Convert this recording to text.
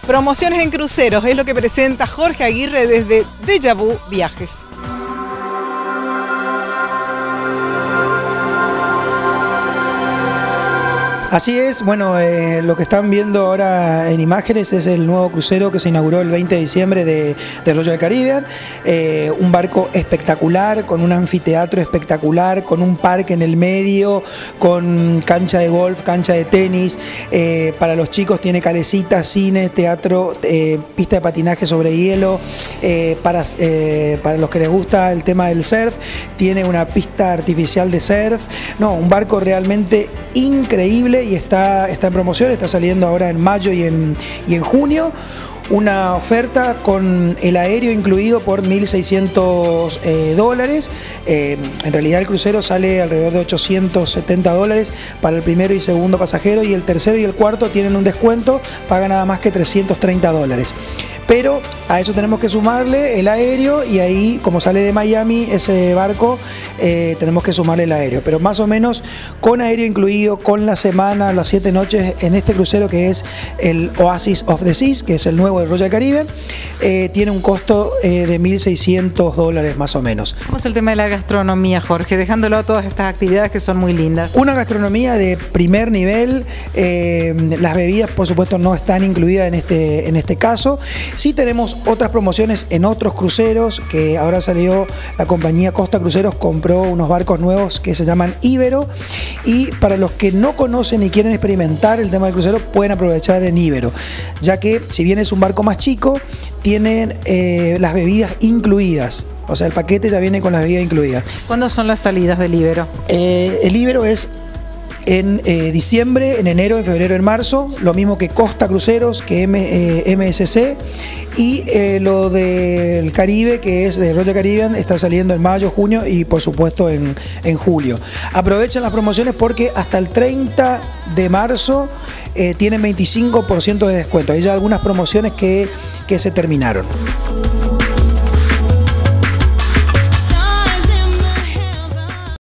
Promociones en cruceros es lo que presenta Jorge Aguirre desde Déjà Vu Viajes. Así es, bueno, lo que están viendo ahora en imágenes es el nuevo crucero que se inauguró el 20 de diciembre de Royal Caribbean, un barco espectacular, con un anfiteatro espectacular, con un parque en el medio, con cancha de golf, cancha de tenis, para los chicos tiene calecitas, cine, teatro, pista de patinaje sobre hielo, para los que les gusta el tema del surf, tiene una pista artificial de surf, no, un barco realmente increíble y está en promoción, está saliendo ahora en mayo y en junio. Una oferta con el aéreo incluido por $1.600. En realidad el crucero sale alrededor de $870 para el primero y segundo pasajero, y el tercero y el cuarto tienen un descuento, paga nada más que $330. Pero a eso tenemos que sumarle el aéreo, y ahí, como sale de Miami ese barco, tenemos que sumarle el aéreo. Pero más o menos con aéreo incluido, con la semana, las 7 noches en este crucero que es el Oasis of the Seas, que es el nuevo de Royal Caribbean, tiene un costo de $1.600 más o menos. ¿Cómo es el tema de la gastronomía, Jorge? Dejándolo a todas estas actividades que son muy lindas. Una gastronomía de primer nivel, las bebidas por supuesto no están incluidas en este caso. Sí tenemos otras promociones en otros cruceros, que ahora salió la compañía Costa Cruceros, compró unos barcos nuevos que se llaman Ibero, y para los que no conocen y quieren experimentar el tema del crucero pueden aprovechar en Ibero, ya que si bien es un barco más chico, tienen las bebidas incluidas. O sea, el paquete ya viene con las bebidas incluidas. ¿Cuándo son las salidas del Ibero? El Ibero es en diciembre, en enero, en febrero, en marzo, lo mismo que Costa Cruceros, que MSC, y lo del Caribe, que es de Royal Caribbean, está saliendo en mayo, junio y por supuesto en julio. Aprovechen las promociones porque hasta el 30 de marzo tienen 25% de descuento. Hay ya algunas promociones que se terminaron.